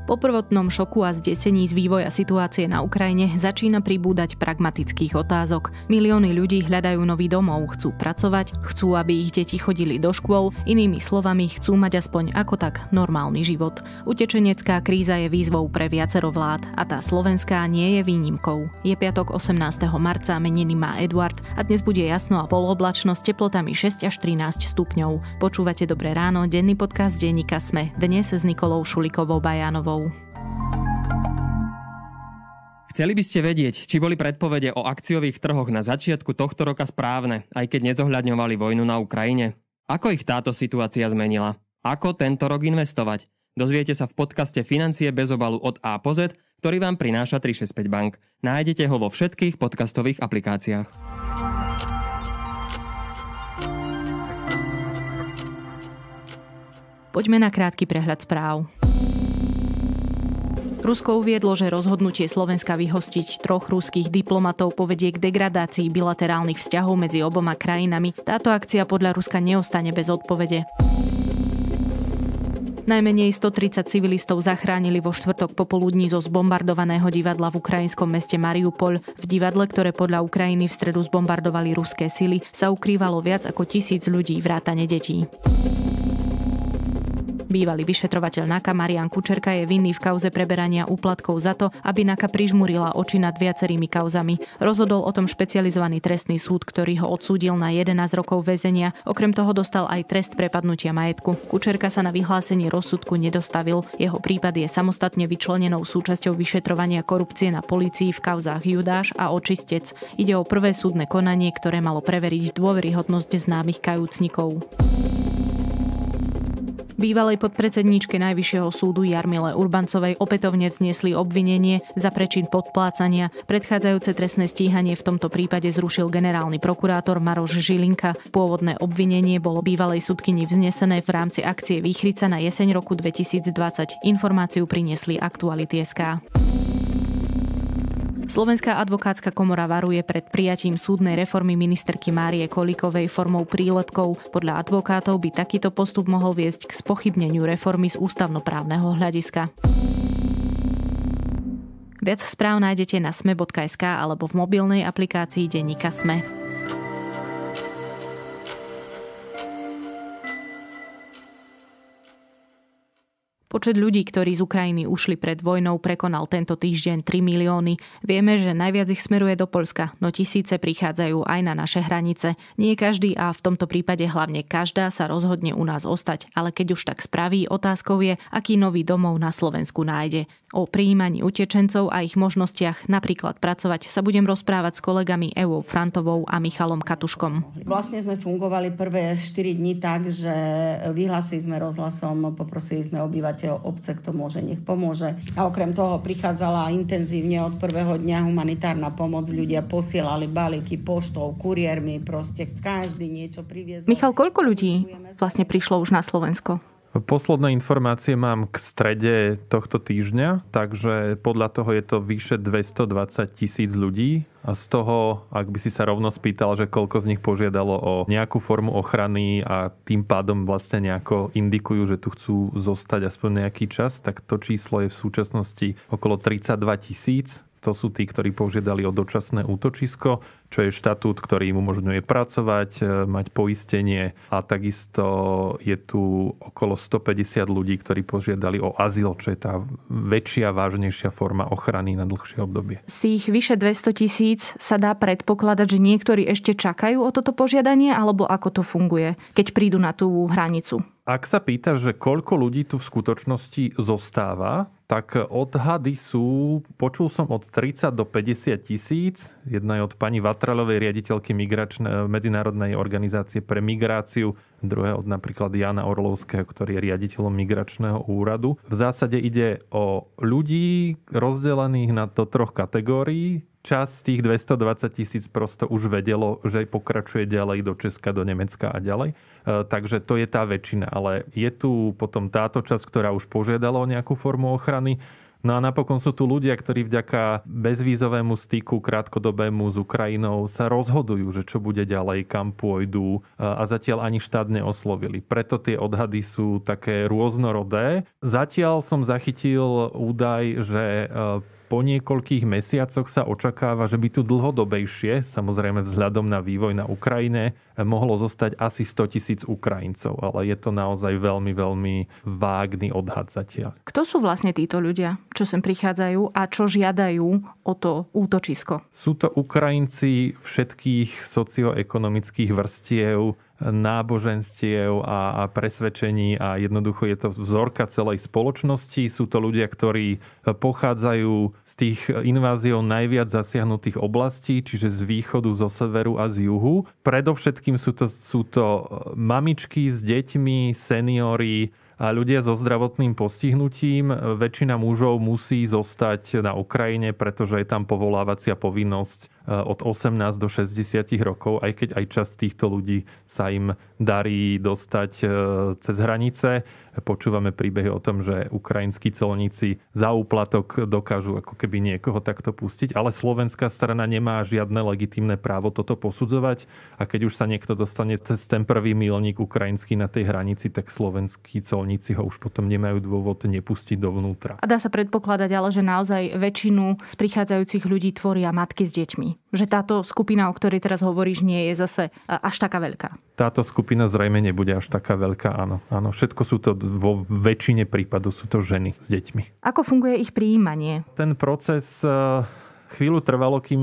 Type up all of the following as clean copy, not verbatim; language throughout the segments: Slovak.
Po prvotnom šoku a zdesení z vývoja situácie na Ukrajine začína pribúdať pragmatických otázok. Milióny ľudí hľadajú nový domov, chcú pracovať, chcú, aby ich deti chodili do škôl, inými slovami chcú mať aspoň ako tak normálny život. Utečenecká kríza je výzvou pre viacero vlád a tá slovenská nie je výnimkou. Je piatok 18. marca, meniny má Eduard a dnes bude jasno a poloblačno s teplotami 6 až 13 stupňov. Počúvate Dobré ráno, denný podcast denníka SME, dnes s Nikolou Šulikovou-Bajánovou. Chceli by ste vedieť, či boli predpovede o akciových trhoch na začiatku tohto roka správne, aj keď nezohľadňovali vojnu na Ukrajine? Ako ich táto situácia zmenila? Ako tento rok investovať? Dozviete sa v podcaste Financie bez obalu od A po Z, ktorý vám prináša 365 Bank. Nájdete ho vo všetkých podcastových aplikáciách. Poďme na krátky prehľad správ. Rusko uviedlo, že rozhodnutie Slovenska vyhostiť 3 ruských diplomatov povedie k degradácii bilaterálnych vzťahov medzi oboma krajinami. Táto akcia podľa Ruska neostane bez odpovede. Najmenej 130 civilistov zachránili vo štvrtok popoludní zo zbombardovaného divadla v ukrajinskom meste Mariupol. V divadle, ktoré podľa Ukrajiny v stredu zbombardovali ruské sily, sa ukrývalo viac ako 1000 ľudí vrátane detí. Bývalý vyšetrovateľ NAKA Marián Kučerka je vinný v kauze preberania úplatkov za to, aby NAKA prižmurila oči nad viacerými kauzami. Rozhodol o tom špecializovaný trestný súd, ktorý ho odsúdil na 11 rokov väzenia. Okrem toho dostal aj trest prepadnutia majetku. Kučerka sa na vyhlásenie rozsudku nedostavil. Jeho prípad je samostatne vyčlenenou súčasťou vyšetrovania korupcie na polícii v kauzách Judáš a Očistec. Ide o prvé súdne konanie, ktoré malo preveriť dôveryhodnosť známych kajúcnikov. Bývalej podpredsedníčke Najvyššieho súdu Jarmile Urbancovej opätovne vzniesli obvinenie za prečin podplácania. Predchádzajúce trestné stíhanie v tomto prípade zrušil generálny prokurátor Maroš Žilinka. Pôvodné obvinenie bolo bývalej sudkyni vznesené v rámci akcie Výchrica na jeseň roku 2020. Informáciu priniesli Aktuality.sk. Slovenská advokátska komora varuje pred prijatím súdnej reformy ministerky Márie Kolíkovej formou prílepkov. Podľa advokátov by takýto postup mohol viesť k spochybneniu reformy z ústavnoprávneho hľadiska. Viac správ nájdete na sme.sk alebo v mobilnej aplikácii denníka SME. Počet ľudí, ktorí z Ukrajiny ušli pred vojnou, prekonal tento týždeň 3 milióny. Vieme, že najviac ich smeruje do Poľska, no tisíce prichádzajú aj na naše hranice. Nie každý a v tomto prípade hlavne každá sa rozhodne u nás ostať, ale keď už tak spraví, otázkou je, aký nový domov na Slovensku nájde. O prijímaní utečencov a ich možnostiach napríklad pracovať sa budem rozprávať s kolegami Evou Frantovou a Michalom Katuškom. Vlastne sme fungovali prvé 4 dní tak, že vyhlásili sme rozhlasom, poprosili sme obyvateľov obce, kto môže, nech pomôže. A okrem toho prichádzala intenzívne od prvého dňa humanitárna pomoc. Ľudia posielali balíky poštou, kuriérmi, proste každý niečo priviezol. Michal, koľko ľudí vlastne prišlo už na Slovensko? Posledné informácie mám k strede tohto týždňa, takže podľa toho je to vyše 220 000 ľudí a z toho, ak by si sa rovno spýtal, že koľko z nich požiadalo o nejakú formu ochrany a tým pádom vlastne nejako indikujú, že tu chcú zostať aspoň nejaký čas, tak to číslo je v súčasnosti okolo 32 000. To sú tí, ktorí požiadali o dočasné útočisko, čo je štatút, ktorý im umožňuje pracovať, mať poistenie a takisto je tu okolo 150 ľudí, ktorí požiadali o azyl, čo je tá väčšia, vážnejšia forma ochrany na dlhšie obdobie. Z tých vyše 200 000 sa dá predpokladať, že niektorí ešte čakajú o toto požiadanie, alebo ako to funguje, keď prídu na tú hranicu? Ak sa pýtaš, že koľko ľudí tu v skutočnosti zostáva, tak odhady sú, počul som od 30 do 50 tisíc. Jedna je od pani Vatralovej, riaditeľky Medzinárodnej organizácie pre migráciu, druhé od napríklad Jana Orlovského, ktorý je riaditeľom migračného úradu. V zásade ide o ľudí rozdelených do 3 kategórií. Časť z tých 220 000 prosto už vedelo, že pokračuje ďalej do Česka, do Nemecka a ďalej. Takže to je tá väčšina. Ale je tu potom táto časť, ktorá už požiadala o nejakú formu ochrany. No a napokon sú tu ľudia, ktorí vďaka bezvízovému styku krátkodobému s Ukrajinou sa rozhodujú, že čo bude ďalej, kam pôjdu a zatiaľ ani štát neoslovili. Preto tie odhady sú také rôznorodé. Zatiaľ som zachytil údaj, že po niekoľkých mesiacoch sa očakáva, že by tu dlhodobejšie, samozrejme vzhľadom na vývoj na Ukrajine, mohlo zostať asi 100 000 Ukrajincov. Ale je to naozaj veľmi, veľmi vágny odhad zatiaľ. Kto sú vlastne títo ľudia, čo sem prichádzajú a čo žiadajú o to útočisko? Sú to Ukrajinci všetkých socioekonomických vrstiev, náboženstiev a presvedčení a jednoducho je to vzorka celej spoločnosti. Sú to ľudia, ktorí pochádzajú z tých inváziou najviac zasiahnutých oblastí, čiže z východu, zo severu a z juhu. Predovšetkým sú to mamičky s deťmi, seniori a ľudia so zdravotným postihnutím. Väčšina mužov musí zostať na Ukrajine, pretože je tam povolávacia povinnosť od 18 do 60 rokov, aj keď aj časť týchto ľudí sa im darí dostať cez hranice. Počúvame príbehy o tom, že ukrajinskí colníci za úplatok dokážu ako keby niekoho takto pustiť, ale slovenská strana nemá žiadne legitímne právo toto posudzovať a keď už sa niekto dostane cez ten prvý míľnik ukrajinský na tej hranici, tak slovenskí colníci ho už potom nemajú dôvod nepustiť dovnútra. A dá sa predpokladať ale, že naozaj väčšinu z prichádzajúcich ľudí tvoria matky s deťmi. Že táto skupina, o ktorej teraz hovoríš, nie je zase až taká veľká. Táto skupina zrejme nebude až taká veľká, áno. Áno, všetko sú to vo väčšine prípadov sú to ženy s deťmi. Ako funguje ich prijímanie? Ten proces chvíľu trvalo, kým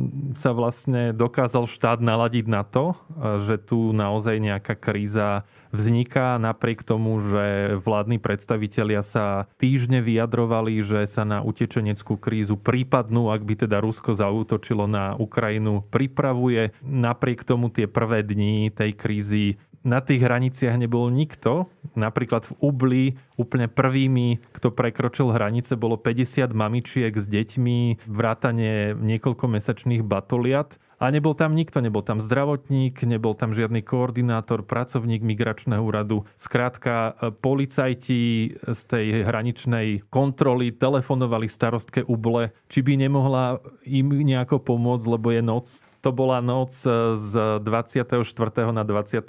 sa vlastne dokázal štát naladiť na to, že tu naozaj nejaká kríza vzniká, napriek tomu, že vládni predstavitelia sa týždne vyjadrovali, že sa na utečeneckú krízu prípadnú, ak by teda Rusko zaútočilo na Ukrajinu, pripravuje. Napriek tomu tie prvé dni tej krízy na tých hraniciach nebol nikto. Napríklad v Ubli úplne prvými, kto prekročil hranice, bolo 50 mamičiek s deťmi, vrátane niekoľkomesačných batoliat. A nebol tam nikto, nebol tam zdravotník, nebol tam žiadny koordinátor, pracovník migračného úradu. Skrátka, policajti z tej hraničnej kontroly telefonovali starostke Uble, či by nemohla im nejako pomôcť, lebo je noc. To bola noc z 24. na 25.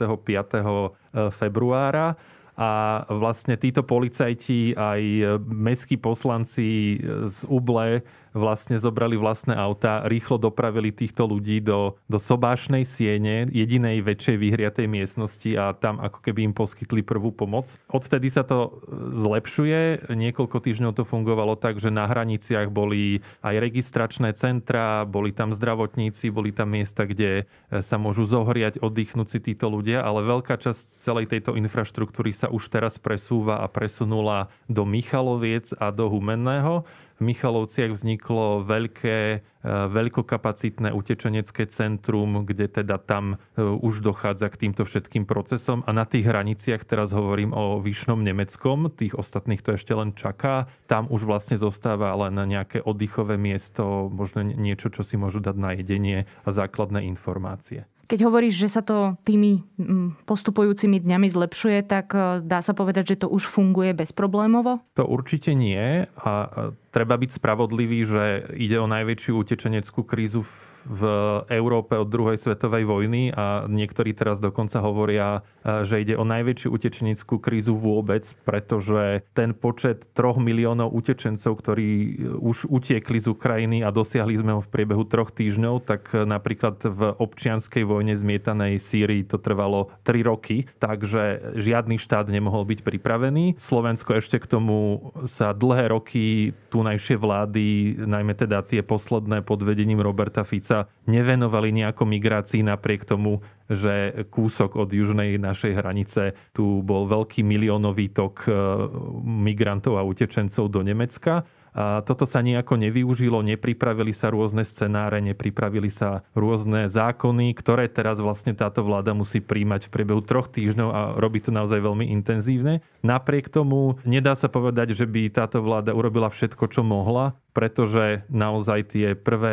februára. A vlastne títo policajti aj mestskí poslanci z Uble vlastne zobrali vlastné autá, rýchlo dopravili týchto ľudí do sobášnej siene, jedinej väčšej vyhriatej miestnosti a tam ako keby im poskytli prvú pomoc. Odvtedy sa to zlepšuje. Niekoľko týždňov to fungovalo tak, že na hraniciach boli aj registračné centrá, boli tam zdravotníci, boli tam miesta, kde sa môžu zohriať, oddychnúť si títo ľudia, ale veľká časť celej tejto infraštruktúry sa už teraz presúva a presunula do Michaloviec a do Humenného. V Michalovciach vzniklo veľkokapacitné utečenecké centrum, kde teda tam už dochádza k týmto všetkým procesom. A na tých hraniciach, teraz hovorím o Vyšnom Nemeckom, tých ostatných to ešte len čaká, tam už vlastne zostáva len nejaké oddychové miesto, možno niečo, čo si môžu dať na jedenie a základné informácie. Keď hovoríš, že sa to tými postupujúcimi dňami zlepšuje, tak dá sa povedať, že to už funguje bezproblémovo? To určite nie a treba byť spravodlivý, že ide o najväčšiu utečeneckú krízu v Európe od druhej svetovej vojny a niektorí teraz dokonca hovoria, že ide o najväčšiu utečeneckú krízu vôbec, pretože ten počet 3 miliónov utečencov, ktorí už utiekli z Ukrajiny a dosiahli sme ho v priebehu 3 týždňov, tak napríklad v občianskej vojne zmietanej Sýrii to trvalo 3 roky, takže žiadny štát nemohol byť pripravený. Slovensko ešte k tomu sa dlhé roky tunajšie vlády, najmä teda tie posledné pod vedením Roberta Fica, nevenovali nejako migrácii napriek tomu, že kúsok od južnej našej hranice tu bol veľký miliónový tok migrantov a utečencov do Nemecka. A toto sa nejako nevyužilo, nepripravili sa rôzne scenáre, nepripravili sa rôzne zákony, ktoré teraz vlastne táto vláda musí príjmať v priebehu 3 týždňov a robí to naozaj veľmi intenzívne. Napriek tomu nedá sa povedať, že by táto vláda urobila všetko, čo mohla, pretože naozaj tie prvé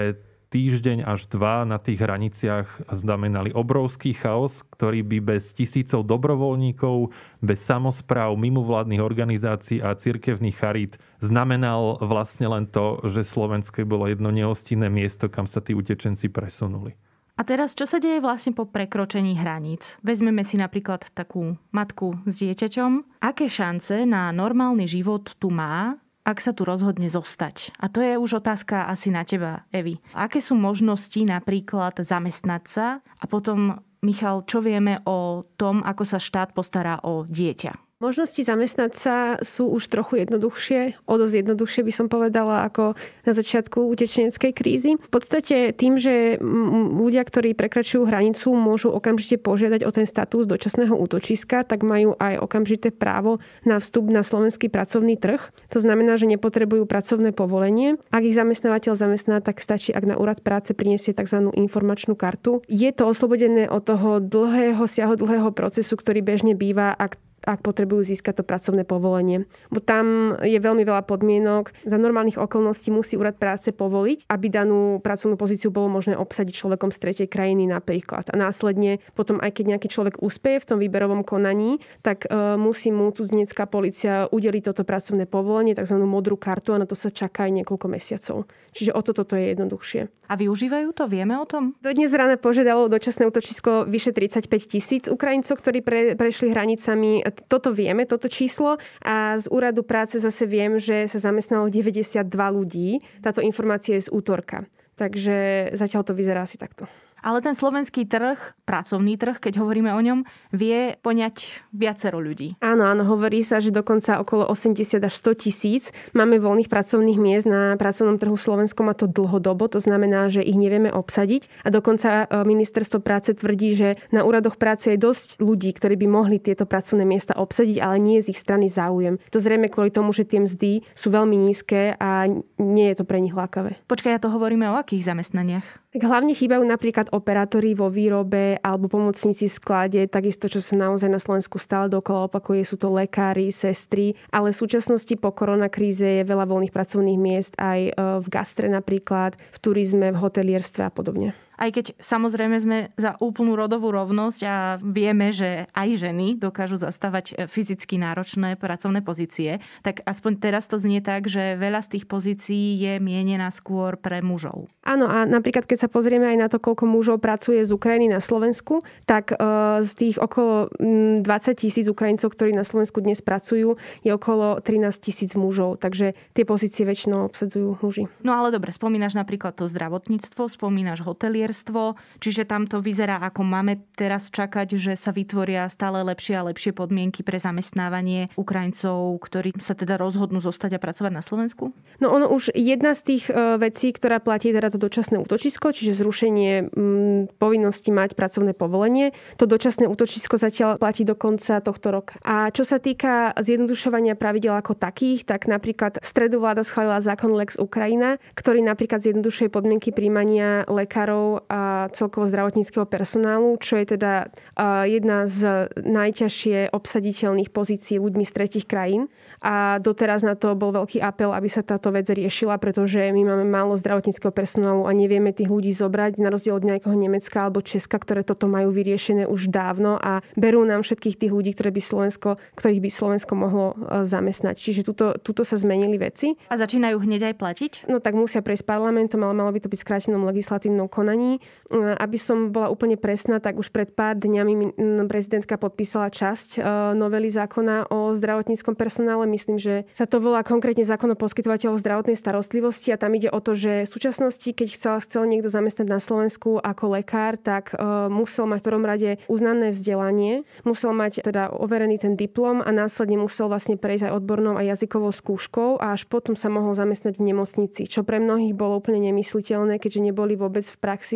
týždeň až 2 na tých hraniciach znamenali obrovský chaos, ktorý by bez tisícov dobrovoľníkov, bez samospráv, mimovládnych organizácií a cirkevných charít znamenal vlastne len to, že Slovensko bolo jedno nehostinné miesto, kam sa tí utečenci presunuli. A teraz, čo sa deje vlastne po prekročení hraníc? Vezmeme si napríklad takú matku s dieťaťom. Aké šance na normálny život tu má, ak sa tu rozhodne zostať? A to je už otázka asi na teba, Evi. Aké sú možnosti napríklad zamestnať sa? A potom, Michal, čo vieme o tom, ako sa štát postará o dieťa? Možnosti zamestnať sa sú už trochu jednoduchšie, o dosť jednoduchšie by som povedala ako na začiatku utečeneckej krízy. V podstate tým, že ľudia, ktorí prekračujú hranicu, môžu okamžite požiadať o ten status dočasného útočiska, tak majú aj okamžité právo na vstup na slovenský pracovný trh. To znamená, že nepotrebujú pracovné povolenie. Ak ich zamestnávateľ zamestná, tak stačí, ak na úrad práce prinesie tzv. Informačnú kartu. Je to oslobodené od toho siahodlhého procesu, ktorý bežne býva, ak potrebujú získať to pracovné povolenie. Bo tam je veľmi veľa podmienok. Za normálnych okolností musí úrad práce povoliť, aby danú pracovnú pozíciu bolo možné obsadiť človekom z tretej krajiny napríklad. A následne potom, aj keď nejaký človek úspeje v tom výberovom konaní, tak musí mu cudzinská polícia udeliť toto pracovné povolenie, tzv. Modrú kartu, a na to sa čaká aj niekoľko mesiacov. Čiže o toto je jednoduchšie. A využívajú to? Vieme o tom? Do dnes rána požiadalo dočasné útočisko vyše 35 000 Ukrajincov, ktorí prešli hranicami. Toto vieme, toto číslo. A z úradu práce zase viem, že sa zamestnalo 92 ľudí. Táto informácia je z útorka. Takže zatiaľ to vyzerá asi takto. Ale ten slovenský trh, pracovný trh, keď hovoríme o ňom, vie poňať viacero ľudí. Áno, hovorí sa, že dokonca okolo 80 až 100 tisíc máme voľných pracovných miest na pracovnom trhu Slovenskom, a to dlhodobo. To znamená, že ich nevieme obsadiť. A dokonca ministerstvo práce tvrdí, že na úradoch práce je dosť ľudí, ktorí by mohli tieto pracovné miesta obsadiť, ale nie je z ich strany záujem. To zrejme kvôli tomu, že tie mzdy sú veľmi nízke a nie je to pre nich lákavé. Počkaj, ja to hovoríme o akých zamestnaniach? Tak hlavne chýbajú napríklad operátori vo výrobe alebo pomocníci v sklade, takisto, čo sa naozaj na Slovensku stále dokola opakuje, sú to lekári, sestry, ale v súčasnosti po koronakríze je veľa voľných pracovných miest aj v gastre napríklad, v turizme, v hotelierstve a podobne. Aj keď samozrejme sme za úplnú rodovú rovnosť a vieme, že aj ženy dokážu zastávať fyzicky náročné pracovné pozície, tak aspoň teraz to znie tak, že veľa z tých pozícií je mienená skôr pre mužov. Áno, a napríklad keď sa pozrieme aj na to, koľko mužov pracuje z Ukrajiny na Slovensku, tak z tých okolo 20 000 Ukrajincov, ktorí na Slovensku dnes pracujú, je okolo 13 000 mužov. Takže tie pozície väčšinou obsadzujú muži. No ale dobre, spomínaš napríklad to zdravotníctvo, spomínaš hotelier, čiže tam to vyzerá, ako máme teraz čakať, že sa vytvoria stále lepšie a lepšie podmienky pre zamestnávanie Ukrajincov, ktorí sa teda rozhodnú zostať a pracovať na Slovensku? No ono už jedna z tých vecí, ktorá platí teda to dočasné útočisko, čiže zrušenie povinnosti mať pracovné povolenie. To dočasné útočisko zatiaľ platí do konca tohto roka. A čo sa týka zjednodušovania pravidel ako takých, tak napríklad v stredu vláda schválila zákon Lex Ukrajina, ktorý napríklad zjednodušuje podmienky príjmania lekárov a celkovo zdravotníckeho personálu, čo je teda jedna z najťažšie obsaditeľných pozícií ľuďmi z tretích krajín. A doteraz na to bol veľký apel, aby sa táto vec riešila, pretože my máme málo zdravotníckeho personálu a nevieme tých ľudí zobrať, na rozdiel od nejakého Nemecka alebo Česka, ktoré toto majú vyriešené už dávno a berú nám všetkých tých ľudí, ktorých by Slovensko mohlo zamestnať. Čiže tuto sa zmenili veci. A začínajú hneď aj platiť? No tak musia prejsť parlamentom, ale malo by to byť skrátenom legislatívnom konaní. Aby som bola úplne presná, tak už pred pár dňami prezidentka podpísala časť novely zákona o zdravotníckom personále. Myslím, že sa to volá konkrétne zákon o poskytovateľoch zdravotnej starostlivosti a tam ide o to, že v súčasnosti, keď chcel niekto zamestnať na Slovensku ako lekár, tak musel mať v prvom rade uznané vzdelanie, musel mať teda overený ten diplom a následne musel vlastne prejsť aj odbornou a jazykovou skúškou a až potom sa mohol zamestnať v nemocnici, čo pre mnohých bolo úplne nemysliteľné, keďže neboli vôbec v praxi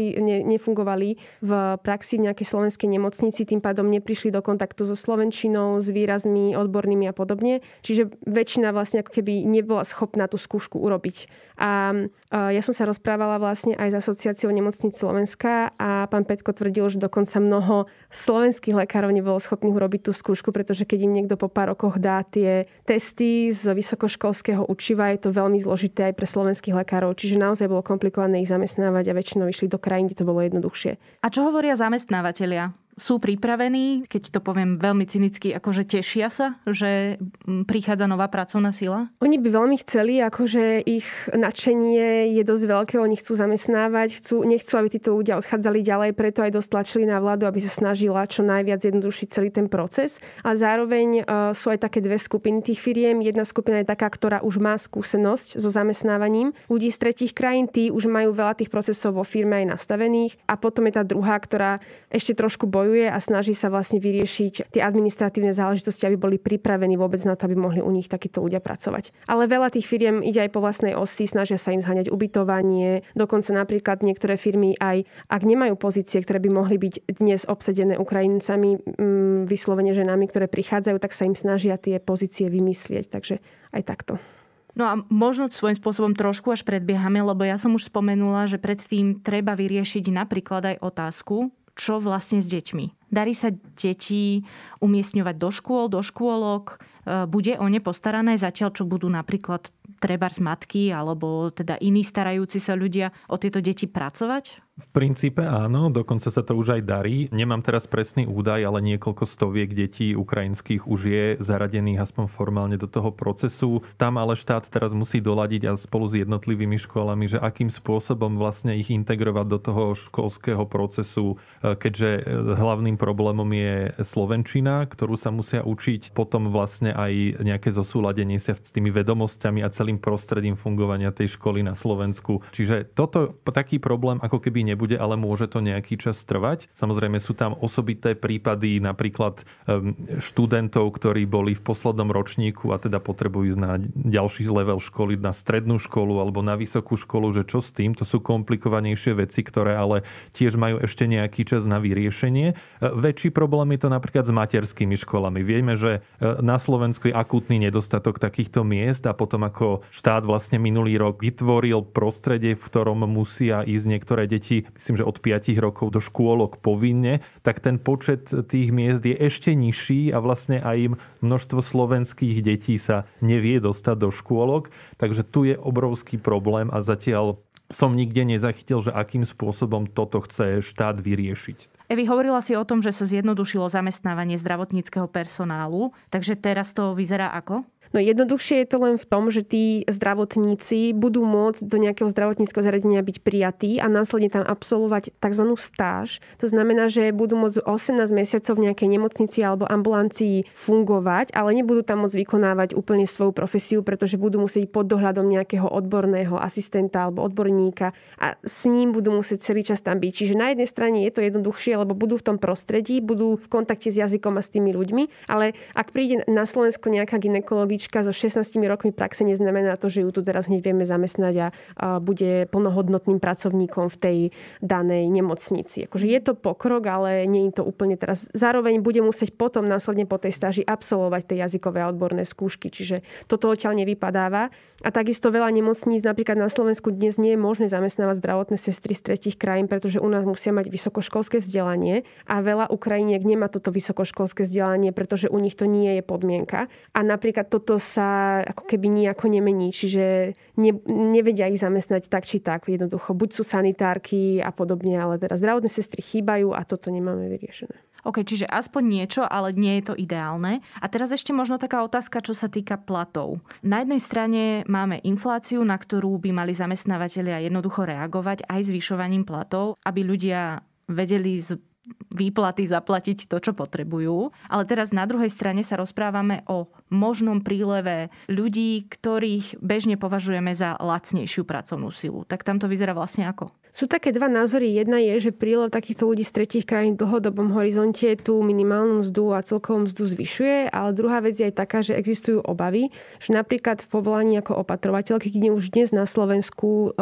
nefungovali v praxi v nejakej slovenskej nemocnici, tým pádom neprišli do kontaktu so slovenčinou, s výrazmi odbornými a podobne. Čiže väčšina vlastne ako keby nebola schopná tú skúšku urobiť. A ja som sa rozprávala vlastne aj s Asociáciou nemocníc Slovenska a pán Petko tvrdil, že dokonca mnoho slovenských lekárov nebolo schopných urobiť tú skúšku, pretože keď im niekto po pár rokoch dá tie testy z vysokoškolského učiva, je to veľmi zložité aj pre slovenských lekárov, čiže naozaj bolo komplikované ich zamestnávať a väčšinou išli do krajín, kde to bolo jednoduchšie. A čo hovoria zamestnávateľia? Sú pripravení, keď to poviem veľmi cynicky, akože tešia sa, že prichádza nová pracovná sila? Oni by veľmi chceli, akože ich nadšenie je dosť veľké, oni chcú zamestnávať, nechcú, aby títo ľudia odchádzali ďalej, preto aj dosť tlačili na vládu, aby sa snažila čo najviac zjednodušiť celý ten proces. A zároveň sú aj také dve skupiny tých firiem. Jedna skupina je taká, ktorá už má skúsenosť so zamestnávaním ľudí z tretích krajín, tí už majú veľa tých procesov vo firme aj nastavených. A potom je tá druhá, ktorá ešte trošku bojuje a snaží sa vlastne vyriešiť tie administratívne záležitosti, aby boli pripravení vôbec na to, aby mohli u nich takíto ľudia pracovať. Ale veľa tých firiem ide aj po vlastnej osi, snažia sa im zháňať ubytovanie, dokonca napríklad niektoré firmy aj ak nemajú pozície, ktoré by mohli byť dnes obsadené Ukrajincami, vyslovene ženami, ktoré prichádzajú, tak sa im snažia tie pozície vymyslieť. Takže aj takto. No a možno svojím spôsobom trošku až predbiehame, lebo ja som už spomenula, že predtým treba vyriešiť napríklad aj otázku, čo vlastne s deťmi. Darí sa deti umiestňovať do škôl, do škôlok? Bude o ne postarané zatiaľ, čo budú napríklad trebárs matky alebo teda iní starajúci sa ľudia o tieto deti pracovať? V princípe áno, dokonca sa to už aj darí. Nemám teraz presný údaj, ale niekoľko stoviek detí ukrajinských už je zaradených aspoň formálne do toho procesu. Tam ale štát teraz musí doladiť a spolu s jednotlivými školami, že akým spôsobom vlastne ich integrovať do toho školského procesu, keďže hlavným problémom je slovenčina, ktorú sa musia učiť, potom vlastne aj nejaké zosúladenie sa s tými vedomosťami a celým prostredím fungovania tej školy na Slovensku. Čiže toto taký problém ako keby nebude, ale môže to nejaký čas trvať. Samozrejme sú tam osobité prípady, napríklad študentov, ktorí boli v poslednom ročníku a teda potrebujú ísť na ďalší level školy, na strednú školu alebo na vysokú školu, že čo s tým? To sú komplikovanejšie veci, ktoré ale tiež majú ešte nejaký čas na vyriešenie. Väčší problém je to napríklad s materskými školami. Vieme, že na Slovensku je akútny nedostatok takýchto miest a potom ako štát vlastne minulý rok vytvoril prostredie, v ktorom musia ísť niektoré deti, myslím, že od 5 rokov do škôlok povinne, tak ten počet tých miest je ešte nižší a vlastne aj im množstvo slovenských detí sa nevie dostať do škôlok. Takže tu je obrovský problém a zatiaľ som nikde nezachytil, že akým spôsobom toto chce štát vyriešiť. Evi, hovorila si o tom, že sa zjednodušilo zamestnávanie zdravotníckeho personálu, takže teraz to vyzerá ako? No jednoduchšie je to len v tom, že tí zdravotníci budú môcť do nejakého zdravotníckeho zariadenia byť prijatí a následne tam absolvovať tzv. Stáž. To znamená, že budú môcť 18 mesiacov v nejakej nemocnici alebo ambulancii fungovať, ale nebudú tam môcť vykonávať úplne svoju profesiu, pretože budú musieť pod dohľadom nejakého odborného asistenta alebo odborníka a s ním budú musieť celý čas tam byť. Čiže na jednej strane je to jednoduchšie, lebo budú v tom prostredí, budú v kontakte s jazykom a s tými ľuďmi, ale ak príde na Slovensko nejaká gynekologička so 16 rokmi praxe, neznamená to, že ju tu teraz hneď vieme zamestnať a bude plnohodnotným pracovníkom v tej danej nemocnici. Akože je to pokrok, ale nie je to úplne teraz. Zároveň bude musieť potom následne po tej stáži absolvovať tie jazykové a odborné skúšky, čiže toto odtiaľ nevypadáva. A takisto veľa nemocníc napríklad na Slovensku dnes nie je možné zamestnávať zdravotné sestry z tretích krajín, pretože u nás musia mať vysokoškolské vzdelanie a veľa Ukrajiniek nemá toto vysokoškolské vzdelanie, pretože u nich to nie je podmienka. A napríklad toto sa ako keby nejako nemení, čiže nevedia ich zamestnať tak či tak. Jednoducho, buď sú sanitárky a podobne, ale teraz zdravotné sestry chýbajú a toto nemáme vyriešené. OK, čiže aspoň niečo, ale nie je to ideálne. A teraz ešte možno taká otázka, čo sa týka platov. Na jednej strane máme infláciu, na ktorú by mali zamestnávateľia jednoducho reagovať aj zvyšovaním platov, aby ľudia vedeli z výplaty zaplatiť to, čo potrebujú. Ale teraz na druhej strane sa rozprávame o možnom príleve ľudí, ktorých bežne považujeme za lacnejšiu pracovnú silu. Tak tam to vyzerá vlastne ako? Sú také dva názory. Jedna je, že prílev takýchto ľudí z tretích krajín v dlhodobom horizonte tú minimálnu mzdu a celkovú mzdu zvyšuje, ale druhá vec je aj taká, že existujú obavy, že napríklad v povolaní ako opatrovateľky, kde už dnes na Slovensku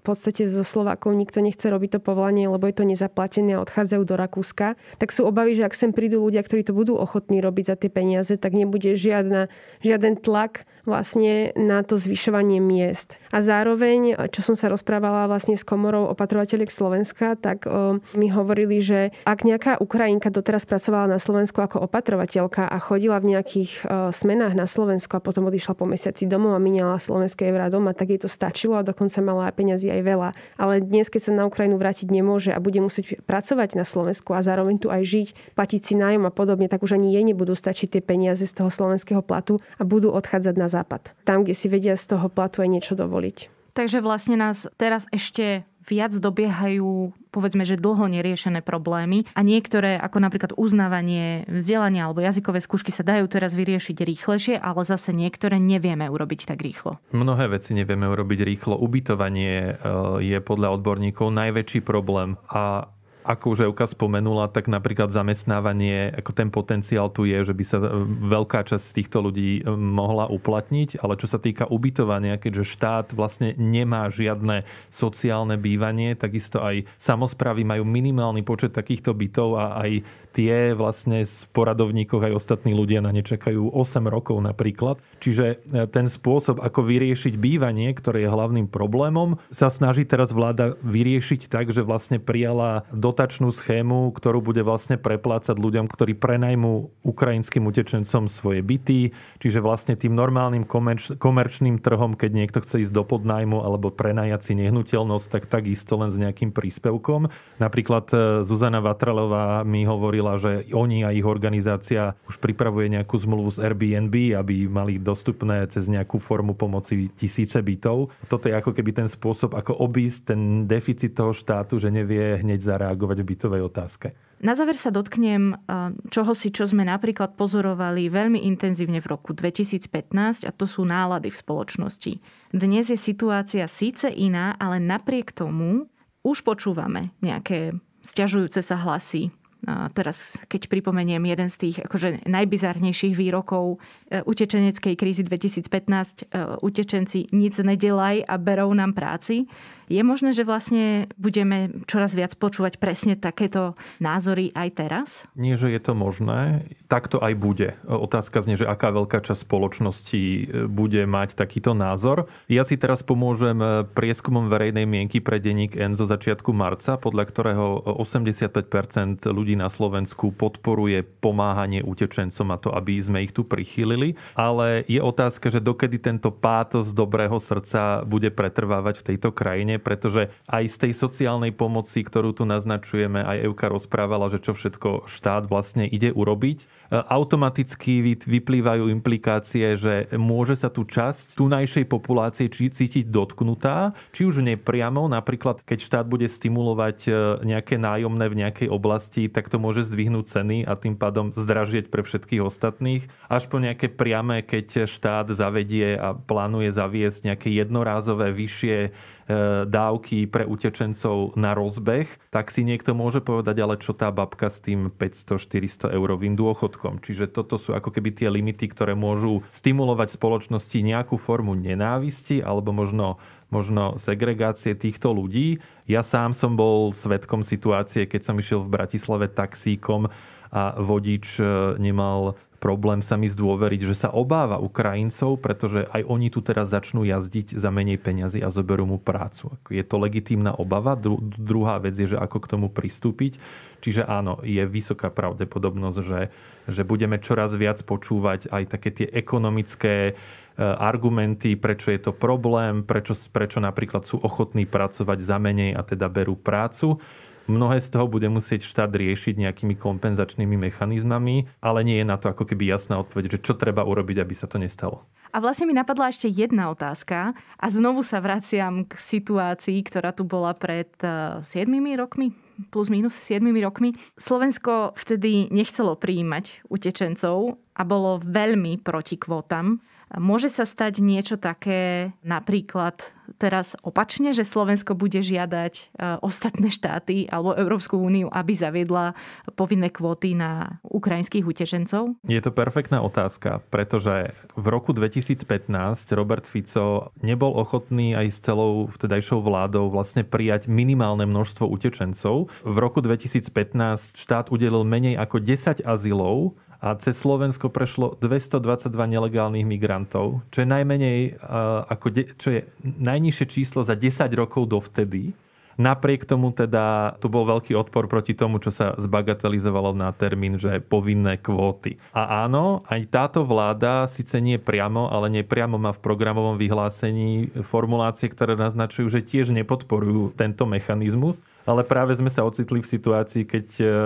v podstate zo Slovákov nikto nechce robiť to povolanie, lebo je to nezaplatené a odchádzajú do Rakúska, tak sú obavy, že ak sem prídu ľudia, ktorí to budú ochotní robiť za tie peniaze, tak nebude žiaden tlak vlastne na to zvyšovanie miest. A zároveň, čo som sa rozprávala vlastne s komorou opatrovateľiek Slovenska, tak mi hovorili, že ak nejaká Ukrajinka doteraz pracovala na Slovensku ako opatrovateľka a chodila v nejakých smenách na Slovensku a potom odišla po mesiaci domov a miniala slovenské eurá doma, tak jej to stačilo a dokonca mala peňazí aj veľa. Ale dnes, keď sa na Ukrajinu vrátiť nemôže a bude musieť pracovať na Slovensku a zároveň tu aj žiť, platiť si nájom a podobne, tak už ani jej nebudú stačiť tie peniaze z toho slovenského platu a budú odchádzať na západ. Tam, kde si vedia z toho platu aj niečo dovoliť. Takže vlastne nás teraz ešte viac dobiehajú, povedzme, že dlho neriešené problémy a niektoré, ako napríklad uznávanie vzdelania alebo jazykové skúšky sa dajú teraz vyriešiť rýchlejšie, ale zase niektoré nevieme urobiť tak rýchlo. Mnohé veci nevieme urobiť rýchlo. Ubytovanie je podľa odborníkov najväčší problém a ako už Euka spomenula, tak napríklad zamestnávanie, ako ten potenciál tu je, že by sa veľká časť z týchto ľudí mohla uplatniť, ale čo sa týka ubytovania, keďže štát vlastne nemá žiadne sociálne bývanie, takisto aj samosprávy majú minimálny počet takýchto bytov a aj tie vlastne v poradovníkoch aj ostatní ľudia na ne čakajú 8 rokov napríklad. Čiže ten spôsob, ako vyriešiť bývanie, ktoré je hlavným problémom, sa snaží teraz vláda vyriešiť tak, že vlastne prijala dotačnú schému, ktorú bude vlastne preplácať ľuďom, ktorí prenajmú ukrajinským utečencom svoje byty. Čiže vlastne tým normálnym komerčným trhom, keď niekto chce ísť do podnájmu alebo prenajať si nehnuteľnosť, tak takisto len s nejakým príspevkom. Napríklad Zuzana Vatralová mi hovorila, že oni a ich organizácia už pripravuje nejakú zmluvu s Airbnb, aby mali dostupné cez nejakú formu pomoci tisíce bytov. Toto je ako keby ten spôsob, ako obísť ten deficit toho štátu, že nevie hneď zareagovať v bytovej otázke. Na záver sa dotknem čo sme napríklad pozorovali veľmi intenzívne v roku 2015 a to sú nálady v spoločnosti. Dnes je situácia síce iná, ale napriek tomu už počúvame nejaké sťažujúce sa hlasy. Teraz, keď pripomeniem jeden z tých akože najbizarnejších výrokov utečeneckej krízy 2015, utečenci nic nedelaj a berou nám práci. Je možné, že vlastne budeme čoraz viac počúvať presne takéto názory aj teraz? Nie, že je to možné. Tak to aj bude. Otázka znie, že aká veľká časť spoločnosti bude mať takýto názor. Ja si teraz pomôžem prieskumom verejnej mienky pre denník N zo začiatku marca, podľa ktorého 85% ľudí na Slovensku podporuje pomáhanie utečencom a to, aby sme ich tu prichýlili. Ale je otázka, že dokedy tento pátos dobrého srdca bude pretrvávať v tejto krajine, pretože aj z tej sociálnej pomoci, ktorú tu naznačujeme, aj Euka rozprávala, že čo všetko štát vlastne ide urobiť. Automaticky vyplývajú implikácie, že môže sa tu časť tunajšej populácie cítiť dotknutá, či už nepriamo, napríklad keď štát bude stimulovať nejaké nájomné v nejakej oblasti, tak to môže zdvihnúť ceny a tým pádom zdražieť pre všetkých ostatných. Až po nejaké priame, keď štát zavedie a plánuje zaviesť nejaké jednorázové vyššie dávky pre utečencov na rozbeh, tak si niekto môže povedať, ale čo tá babka s tým 500-400 eurovým dôchodkom. Čiže toto sú ako keby tie limity, ktoré môžu stimulovať v spoločnosti nejakú formu nenávisti alebo možno segregácie týchto ľudí. Ja sám som bol svedkom situácie, keď som išiel v Bratislave taxíkom a vodič nemal problém sa mi zdôveriť, že sa obáva Ukrajincov, pretože aj oni tu teraz začnú jazdiť za menej peňazí a zoberú mu prácu. Je to legitímna obava. Druhá vec je, že ako k tomu pristúpiť. Čiže áno, je vysoká pravdepodobnosť, že budeme čoraz viac počúvať aj také tie ekonomické argumenty, prečo je to problém, prečo napríklad sú ochotní pracovať za menej a teda berú prácu. Mnohé z toho bude musieť štát riešiť nejakými kompenzačnými mechanizmami, ale nie je na to ako keby jasná odpoveď, že čo treba urobiť, aby sa to nestalo. A vlastne mi napadla ešte jedna otázka a znovu sa vraciam k situácii, ktorá tu bola pred 7 rokmi, plus minus 7 rokmi. Slovensko vtedy nechcelo prijímať utečencov a bolo veľmi proti kvótam. Môže sa stať niečo také, napríklad teraz opačne, že Slovensko bude žiadať ostatné štáty alebo Európsku úniu, aby zaviedla povinné kvóty na ukrajinských utečencov? Je to perfektná otázka, pretože v roku 2015 Robert Fico nebol ochotný aj s celou vtedajšou vládou vlastne prijať minimálne množstvo utečencov. V roku 2015 štát udelil menej ako 10 azylov a cez Slovensko prešlo 222 nelegálnych migrantov, čo je najmenej, čo je najnižšie číslo za 10 rokov dovtedy. Napriek tomu teda tu bol veľký odpor proti tomu, čo sa zbagatelizovalo na termín, že povinné kvóty. A áno, aj táto vláda síce nie priamo, ale nepriamo má v programovom vyhlásení formulácie, ktoré naznačujú, že tiež nepodporujú tento mechanizmus. Ale práve sme sa ocitli v situácii, keď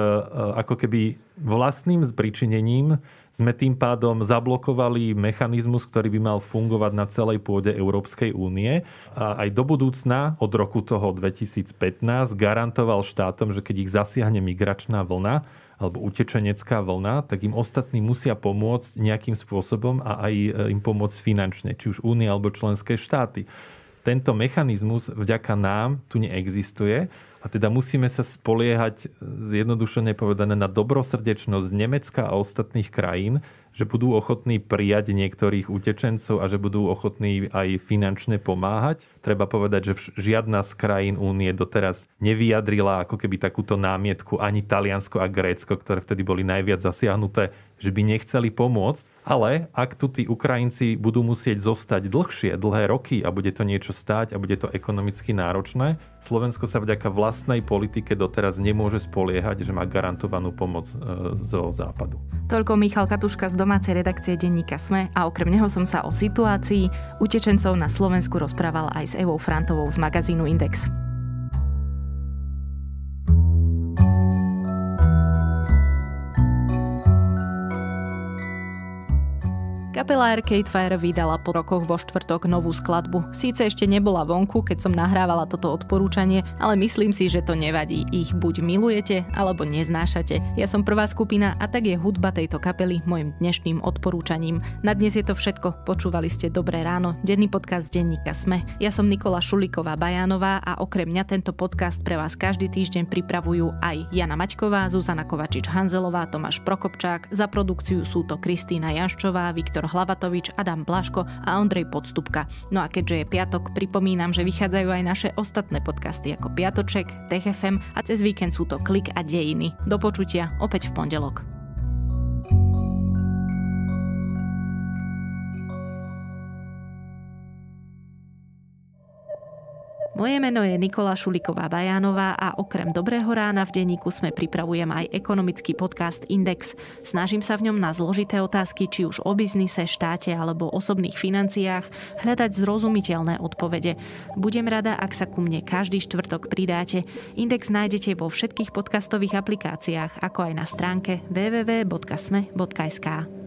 ako keby vlastným zpričinením sme tým pádom zablokovali mechanizmus, ktorý by mal fungovať na celej pôde Európskej únie. A aj do budúcna, od roku toho 2015, garantoval štátom, že keď ich zasiahne migračná vlna alebo utečenecká vlna, tak im ostatní musia pomôcť nejakým spôsobom a aj im pomôcť finančne, či už únia alebo členské štáty. Tento mechanizmus vďaka nám tu neexistuje. A teda musíme sa spoliehať, zjednodušene povedané, na dobrosrdečnosť Nemecka a ostatných krajín, že budú ochotní prijať niektorých utečencov a že budú ochotní aj finančne pomáhať. Treba povedať, že žiadna z krajín únie doteraz nevyjadrila ako keby takúto námietku, ani Taliansko a Grécko, ktoré vtedy boli najviac zasiahnuté, že by nechceli pomôcť. Ale ak tu tí Ukrajinci budú musieť zostať dlhé roky a bude to niečo stáť a bude to ekonomicky náročné, Slovensko sa vďaka vlastnej politike doteraz nemôže spoliehať, že má garantovanú pomoc zo západu. Toľko Michal Katuška z domácej redakcie denníka SME a okrem neho som sa o situácii utečencov na Slovensku rozprával aj s Evou Frantovou z magazínu Index. Kapela Arcade Fire vydala po rokoch vo štvrtok novú skladbu. Síce ešte nebola vonku, keď som nahrávala toto odporúčanie, ale myslím si, že to nevadí. Ich buď milujete, alebo neznášate. Ja som prvá skupina a tak je hudba tejto kapely môjim dnešným odporúčaním. Na dnes je to všetko. Počúvali ste Dobré ráno, denný podcast denníka SME. Ja som Nikola Šuliková-Bajánová a okrem mňa tento podcast pre vás každý týždeň pripravujú aj Jana Maťková, Zuzana Kovačič-Hanzelová, Tomáš Prokopčák. Za produkciu sú to Kristína Janščová, Viktor Hlavatovič, Adam Blaško a Ondrej Podstupka. No a keďže je piatok, pripomínam, že vychádzajú aj naše ostatné podcasty ako Piatoček, Tech FM a cez víkend sú to Klik a Dejiny. Do počutia opäť v pondelok. Moje meno je Nikola Šuliková-Bajánová a okrem Dobrého rána v denníku SME pripravujem aj ekonomický podcast Index. Snažím sa v ňom na zložité otázky, či už o biznise, štáte alebo osobných financiách, hľadať zrozumiteľné odpovede. Budem rada, ak sa ku mne každý štvrtok pridáte. Index nájdete vo všetkých podcastových aplikáciách, ako aj na stránke www.sme.sk.